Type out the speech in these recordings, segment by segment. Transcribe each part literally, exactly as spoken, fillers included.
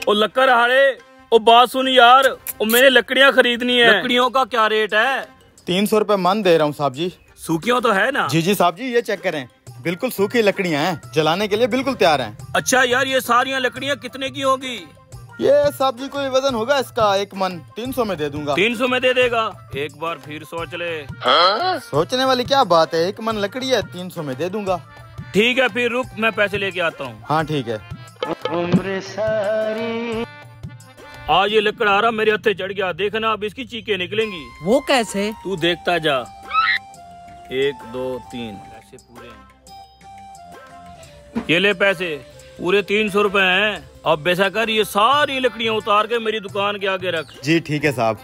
ओ लक्कर हारे, ओ बात सुन यार, ओ मैंने लकड़ियाँ खरीदनी है। लकड़ियों का क्या रेट है? तीन सौ रुपए मन दे रहा हूँ साहब जी। सूखियों तो है ना? जी जी साहब जी, ये चेक करें, बिल्कुल सूखी लकड़ियाँ हैं, जलाने के लिए बिल्कुल तैयार हैं। अच्छा यार, ये सारी लकड़ियाँ कितने की होगी? ये साहब जी कोई वजन होगा इसका, एक मन तीन सौ में दे दूंगा। तीन सौ में दे देगा? एक बार फिर सोच ले। हाँ? सोचने वाली क्या बात है, एक मन लकड़ी है, तीन सौ में दे दूंगा। ठीक है फिर रुक, मैं पैसे लेके आता हूँ। हाँ ठीक है। उम्र सारी आज ये लकड़ आ रहा मेरे हत्थे चढ़ गया, देखना अब इसकी चीखें निकलेंगी। वो कैसे? तू देखता जा। एक दो तीन पैसे पूरे हैं। ये ले पैसे, पूरे तीन सौ रुपए हैं। अब वैसा कर, ये सारी लकड़ियाँ उतार के मेरी दुकान के आगे रख। जी ठीक है साहब।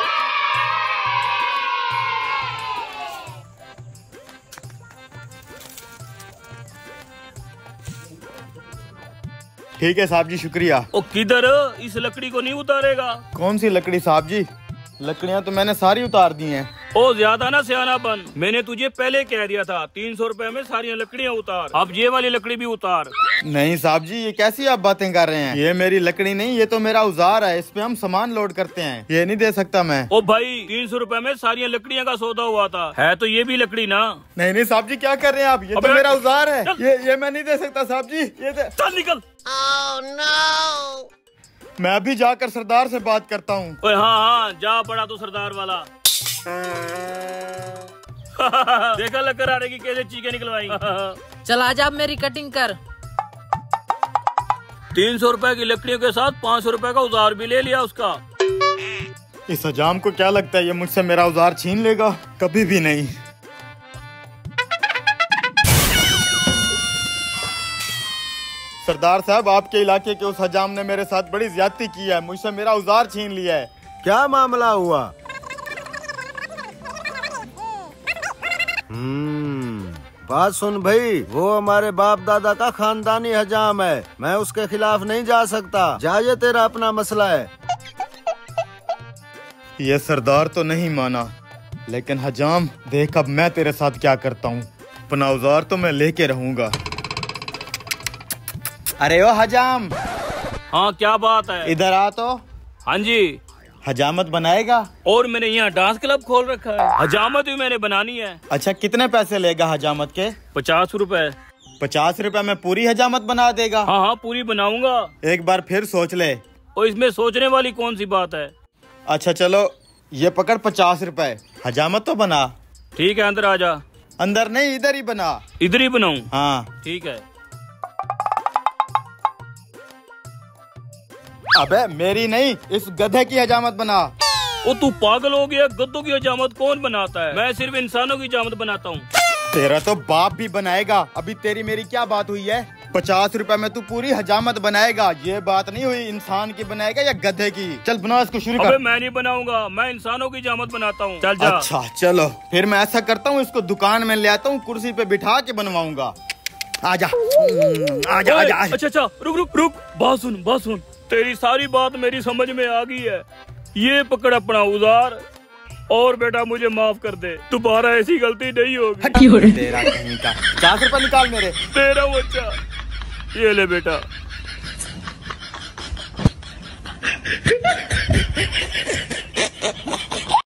ठीक है साहब जी, शुक्रिया। ओ किधर, इस लकड़ी को नहीं उतारेगा? कौन सी लकड़ी साहब जी? लकड़ियाँ तो मैंने सारी उतार दी हैं। ओ ज्यादा ना सियाना बन, मैंने तुझे पहले कह दिया था तीन सौ रुपए में सारी लकड़ियाँ उतार। अब ये वाली लकड़ी भी उतार। नहीं साहब जी, ये कैसी आप बातें कर रहे हैं? ये मेरी लकड़ी नहीं, ये तो मेरा औजार है, इस पे हम सामान लोड करते हैं, ये नहीं दे सकता मैं। ओ भाई, तीन सौ रुपए में सारी लकड़ियाँ का सौदा हुआ था, है तो ये भी लकड़ी ना? नहीं नहीं साहब जी, क्या कर रहे हैं आप? ये तो मेरा औजार है, ये ये मैं नहीं दे सकता साहब जी, ये दे... चल निकल। Oh, no! मैं अभी जाकर सरदार से बात करता हूँ। ओए हाँ हाँ, जा पड़ा तो सरदार वाला। देखा लकड़ आने की कैसे चीखें निकलवाई। चल आजा, अब मेरी कटिंग कर। तीन सौ रुपए की लकड़ियों के साथ पाँच सौ रुपए का उधार भी ले लिया उसका। इस हजाम को क्या लगता है ये मुझसे मेरा औजार छीन लेगा? कभी भी नहीं। सरदार साहब, आपके इलाके के उस हजाम ने मेरे साथ बड़ी ज्यादती की है, मुझसे मेरा औजार छीन लिया है। क्या मामला हुआ? हम्म बात सुन भाई, वो हमारे बाप दादा का खानदानी हजाम है, मैं उसके खिलाफ नहीं जा सकता। जा, ये तेरा अपना मसला है। ये सरदार तो नहीं माना, लेकिन हजाम देख अब मैं तेरे साथ क्या करता हूँ। अपना औजार तो मैं लेके रहूंगा। अरे ओ हजाम। हाँ क्या बात है? इधर आ तो। हाँ जी। हजामत बनाएगा? और मैंने यहाँ डांस क्लब खोल रखा है, हजामत भी मैंने बनानी है। अच्छा, कितने पैसे लेगा हजामत के? पचास रुपए। पचास रुपए में पूरी हजामत बना देगा? हाँ हाँ पूरी बनाऊंगा। एक बार फिर सोच ले। और इसमें सोचने वाली कौन सी बात है? अच्छा चलो, ये पकड़ पचास रुपए, हजामत तो बना। ठीक है, अंदर आ जा। अंदर नहीं, इधर ही बना। इधर ही बनाऊं? हाँ ठीक है। अबे मेरी नहीं, इस गधे की हजामत बना। ओ तू पागल हो गया? गद्दों की हजामत कौन बनाता है? मैं सिर्फ इंसानों की हजामत बनाता हूँ। तेरा तो बाप भी बनाएगा। अभी तेरी मेरी क्या बात हुई है? पचास रुपए में तू पूरी हजामत बनाएगा, ये बात नहीं हुई। इंसान की बनाएगा या गधे की? चल बना इसको, शुरू कर। अबे मैं नहीं बनाऊंगा, मैं इंसानों की हजामत बनाता हूँ। चल जा। अच्छा चलो, फिर मैं ऐसा करता हूँ, इसको दुकान में ले आता हूँ, कुर्सी पे बिठा के बनवाऊंगा। आजा आजा आजा। अच्छा अच्छा, रुक रुक रुक, बात सुन बात सुन, तेरी सारी बात मेरी समझ में आ गई है। ये पकड़ अपना औजार और बेटा मुझे माफ कर दे, दोबारा ऐसी गलती नहीं होगी। तेरा कहीं का। पचास रुपए निकाल मेरे। तेरा बच्चा, ये ले बेटा।